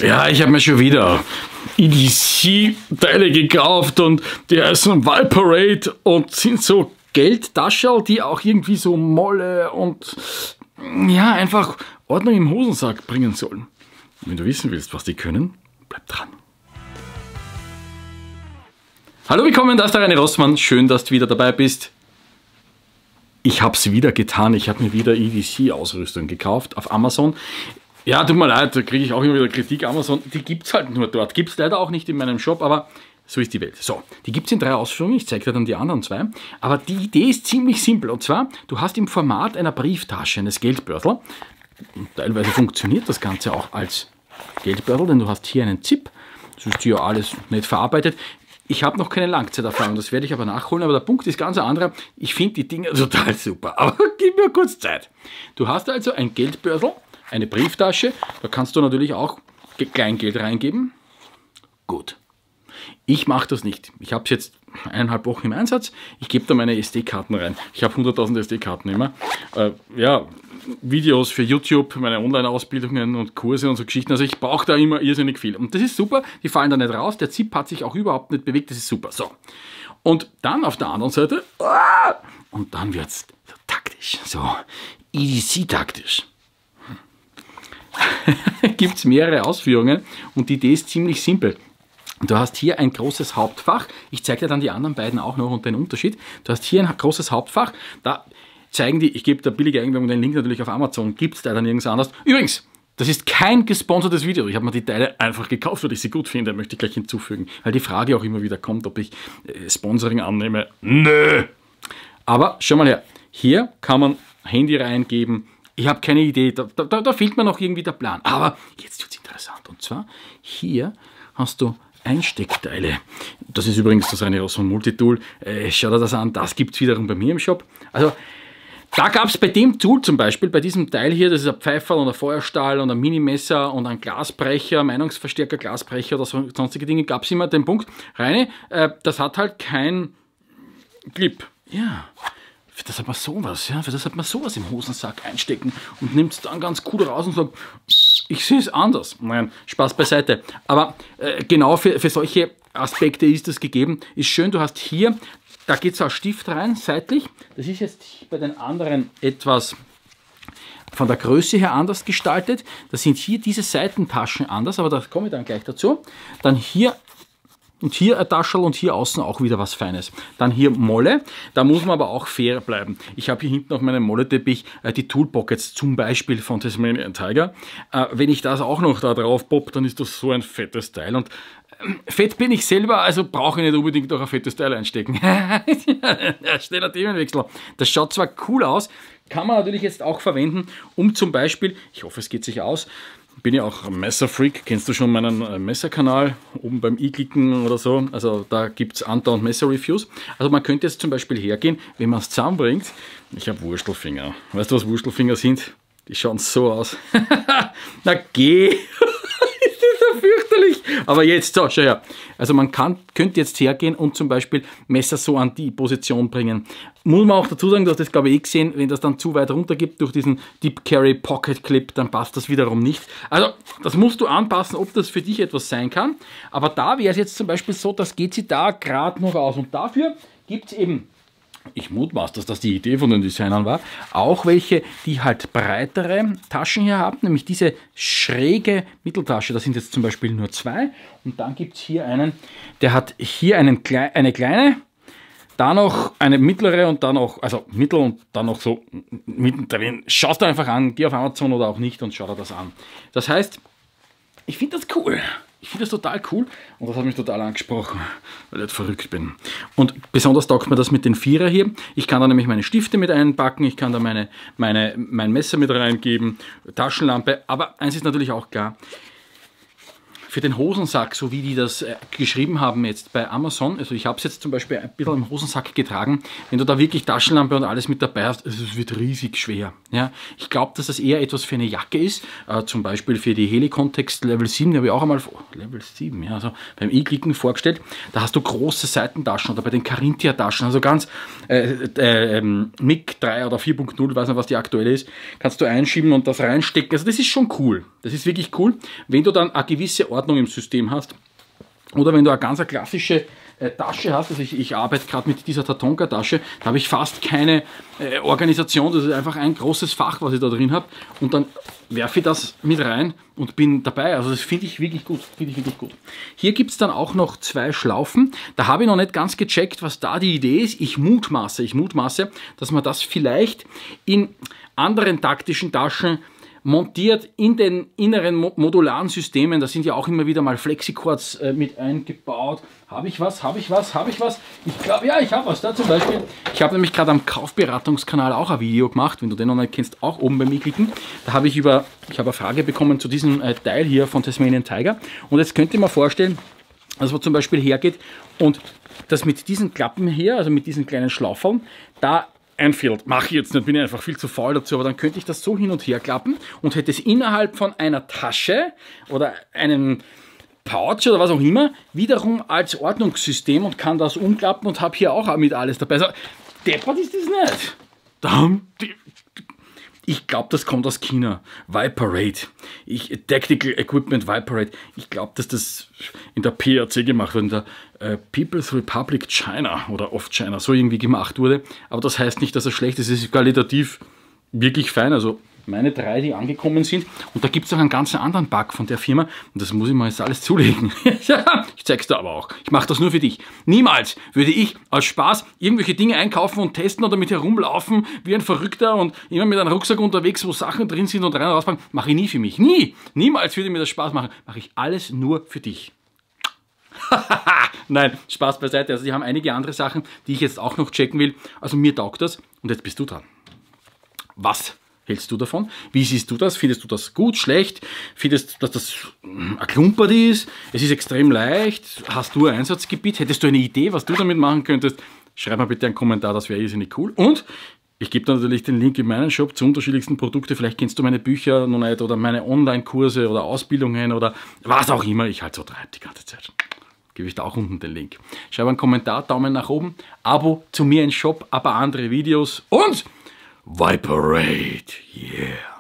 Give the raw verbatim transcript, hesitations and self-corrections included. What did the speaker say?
Ja, ich habe mir schon wieder E D C-Teile gekauft und die heißen Valparade und sind so Geldtaschen, die auch irgendwie so Molle und ja, einfach Ordnung im Hosensack bringen sollen. Wenn du wissen willst, was die können, bleib dran. Hallo, willkommen, da ist der René Rossmann. Schön, dass du wieder dabei bist. Ich habe es wieder getan. Ich habe mir wieder E D C-Ausrüstung gekauft auf Amazon. Ja, tut mir leid, da kriege ich auch immer wieder Kritik. Amazon, die gibt es halt nur dort. Gibt es leider auch nicht in meinem Shop, aber so ist die Welt. So, die gibt es in drei Ausführungen. Ich zeige dir dann die anderen zwei. Aber die Idee ist ziemlich simpel. Und zwar, du hast im Format einer Brieftasche, eines Geldbeutel. Und teilweise funktioniert das Ganze auch als Geldbeutel, denn du hast hier einen Zip. Das ist hier alles nicht verarbeitet. Ich habe noch keine Langzeiterfahrung, das werde ich aber nachholen, aber der Punkt ist ganz anderer. Ich finde die Dinge total super, aber gib mir kurz Zeit. Du hast also ein Geldbeutel, eine Brieftasche, da kannst du natürlich auch Kleingeld reingeben. Gut. Ich mache das nicht. Ich habe es jetzt eineinhalb Wochen im Einsatz. Ich gebe da meine S D-Karten rein. Ich habe hunderttausend S D-Karten immer. Äh, ja, Videos für YouTube, meine Online-Ausbildungen und Kurse und so Geschichten. Also ich brauche da immer irrsinnig viel. Und das ist super. Die fallen da nicht raus. Der Zip hat sich auch überhaupt nicht bewegt. Das ist super. So. Und dann auf der anderen Seite. Und dann wird es so taktisch. So E D C-taktisch. Gibt es mehrere Ausführungen. Und die Idee ist ziemlich simpel. Du hast hier ein großes Hauptfach. Ich zeige dir dann die anderen beiden auch noch und den Unterschied. Du hast hier ein großes Hauptfach. Da zeigen die, ich gebe da billige Einwerbung, den Link natürlich auf Amazon, gibt es leider nirgends anders. Übrigens, das ist kein gesponsertes Video. Ich habe mir die Teile einfach gekauft, weil ich sie gut finde, möchte ich gleich hinzufügen. Weil die Frage auch immer wieder kommt, ob ich äh, Sponsoring annehme. Nö! Aber schau mal her, hier kann man Handy reingeben. Ich habe keine Idee, da, da, da fehlt mir noch irgendwie der Plan. Aber jetzt wird es interessant. Und zwar, hier hast du Einsteckteile. Das ist übrigens das René Rossmann Multitool. Äh, schau dir das an, das gibt es wiederum bei mir im Shop. Also, da gab es bei dem Tool zum Beispiel, bei diesem Teil hier, das ist ein Pfeiferl und ein Feuerstahl und ein Minimesser und ein Glasbrecher, Meinungsverstärker, Glasbrecher oder so, sonstige Dinge, gab es immer den Punkt, Reine, äh, das hat halt kein Clip. Ja, für das hat man sowas, ja, für das hat man sowas im Hosensack einstecken und nimmt es dann ganz cool raus und sagt, ich sehe es anders. Nein, Spaß beiseite. Aber äh, genau für, für solche Aspekte ist das gegeben. Ist schön, du hast hier, da geht es auch Stift rein, seitlich. Das ist jetzt bei den anderen etwas von der Größe her anders gestaltet. Da sind hier diese Seitentaschen anders, aber da komme ich dann gleich dazu. Dann hier und hier ein Taschel und hier außen auch wieder was Feines. Dann hier Molle, da muss man aber auch fair bleiben. Ich habe hier hinten auf meinem Molle-Teppich äh, die Tool Pockets, zum Beispiel von Tasmanian Tiger. Äh, wenn ich das auch noch da drauf poppe, dann ist das so ein fettes Teil. Und äh, fett bin ich selber, also brauche ich nicht unbedingt noch ein fettes Teil einstecken. Schneller Themenwechsel. Das schaut zwar cool aus, kann man natürlich jetzt auch verwenden, um zum Beispiel, ich hoffe es geht sich aus, bin ja auch Messerfreak, kennst du schon meinen äh, Messerkanal, oben beim i-Klicken oder so, also da gibt es andauernd Messer-Reviews. Also man könnte jetzt zum Beispiel hergehen, wenn man es zusammenbringt, ich habe Wurstelfinger, weißt du was Wurstelfinger sind? Die schauen so aus. Na geh! Ist das so fürchterlich! Aber jetzt, so, schau her. Also man kann, könnte jetzt hergehen und zum Beispiel Messer so an die Position bringen. Muss man auch dazu sagen, du hast das glaube ich eh gesehen, wenn das dann zu weit runter gibt durch diesen Deep Carry Pocket Clip, dann passt das wiederum nicht. Also das musst du anpassen, ob das für dich etwas sein kann. Aber da wäre es jetzt zum Beispiel so, das geht sie da gerade noch aus. Und dafür gibt es eben, ich mutmaße, dass das die Idee von den Designern war, auch welche, die halt breitere Taschen hier haben, nämlich diese schräge Mitteltasche, da sind jetzt zum Beispiel nur zwei und dann gibt es hier einen, der hat hier einen, eine kleine, da noch eine mittlere und dann noch, also mittel und dann noch so mittendrin. Schau es dir einfach an, geh auf Amazon oder auch nicht und schau dir das an. Das heißt, ich finde das cool. Ich finde das total cool und das hat mich total angesprochen, weil ich jetzt verrückt bin. Und besonders taugt mir das mit den Vierer hier. Ich kann da nämlich meine Stifte mit einpacken, ich kann da meine, meine, mein Messer mit reingeben, Taschenlampe. Aber eins ist natürlich auch klar, für den Hosensack, so wie die das äh, geschrieben haben jetzt bei Amazon, also ich habe es jetzt zum Beispiel ein bisschen im Hosensack getragen, wenn du da wirklich Taschenlampe und alles mit dabei hast, es wird riesig schwer. Ja? Ich glaube, dass das eher etwas für eine Jacke ist, äh, zum Beispiel für die Helicontext Level sieben, die habe ich auch einmal, oh, Level sieben, ja, also beim E-Klicken vorgestellt, da hast du große Seitentaschen oder bei den Carinthia-Taschen, also ganz äh, äh, ähm, M I G drei oder vier Punkt null, ich weiß nicht, was die aktuelle ist, kannst du einschieben und das reinstecken. Also das ist schon cool. Das ist wirklich cool, wenn du dann eine gewisse Ordnung im System hast oder wenn du eine ganz eine klassische äh, Tasche hast. Also ich, ich arbeite gerade mit dieser Tatonka-Tasche, da habe ich fast keine äh, Organisation, das ist einfach ein großes Fach, was ich da drin habe und dann werfe ich das mit rein und bin dabei. Also das finde ich wirklich gut, finde ich wirklich gut. Hier gibt es dann auch noch zwei Schlaufen. Da habe ich noch nicht ganz gecheckt, was da die Idee ist. Ich mutmaße, ich mutmaße, dass man das vielleicht in anderen taktischen Taschen montiert in den inneren modularen Systemen. Da sind ja auch immer wieder mal Flexicords äh, mit eingebaut. Habe ich was? Habe ich was? Habe ich was? Ich glaube, ja, ich habe was. Da zum Beispiel. Ich habe nämlich gerade am Kaufberatungskanal auch ein Video gemacht. Wenn du den noch nicht kennst, auch oben bei mir klicken. Da habe ich über, ich habe eine Frage bekommen zu diesem äh, Teil hier von Tasmanian Tiger. Und jetzt könnt ihr mir vorstellen, dass man zum Beispiel hergeht und das mit diesen Klappen hier, also mit diesen kleinen Schlaufeln, da einfällt. Mache ich jetzt nicht, bin ich einfach viel zu faul dazu, aber dann könnte ich das so hin und her klappen und hätte es innerhalb von einer Tasche oder einem Pouch oder was auch immer wiederum als Ordnungssystem und kann das umklappen und habe hier auch mit alles dabei. Also, deppert ist das nicht. Ich glaube, das kommt aus China. Viperate. Ich, Tactical Equipment Viperate. Ich glaube, dass das in der P R C gemacht wurde, in der äh, People's Republic China oder of China, so irgendwie gemacht wurde. Aber das heißt nicht, dass es schlecht ist. Es ist qualitativ wirklich fein. Also meine drei, die angekommen sind. Und da gibt es auch einen ganz anderen Bug von der Firma. Und das muss ich mal jetzt alles zulegen. Ich zeig's dir aber auch. Ich mache das nur für dich. Niemals würde ich aus Spaß irgendwelche Dinge einkaufen und testen oder mit herumlaufen wie ein Verrückter und immer mit einem Rucksack unterwegs, wo Sachen drin sind und rein und rauspacken. Mache ich nie für mich. Nie. Niemals würde mir das Spaß machen. Mache ich alles nur für dich. Nein, Spaß beiseite. Also die haben einige andere Sachen, die ich jetzt auch noch checken will. Also mir taugt das. Und jetzt bist du dran. Was hältst du davon? Wie siehst du das? Findest du das gut, schlecht? Findest du, dass das ein Klumpert ist? Es ist extrem leicht. Hast du ein Einsatzgebiet? Hättest du eine Idee, was du damit machen könntest? Schreib mir bitte einen Kommentar, das wäre irrsinnig cool. Und ich gebe dir natürlich den Link in meinen Shop zu unterschiedlichsten Produkten. Vielleicht kennst du meine Bücher noch nicht oder meine Online-Kurse oder Ausbildungen oder was auch immer ich halt so treibe die ganze Zeit. Gebe ich da auch unten den Link. Schreib einen Kommentar, Daumen nach oben, Abo zu mir im Shop, aber andere Videos und Viperate, yeah.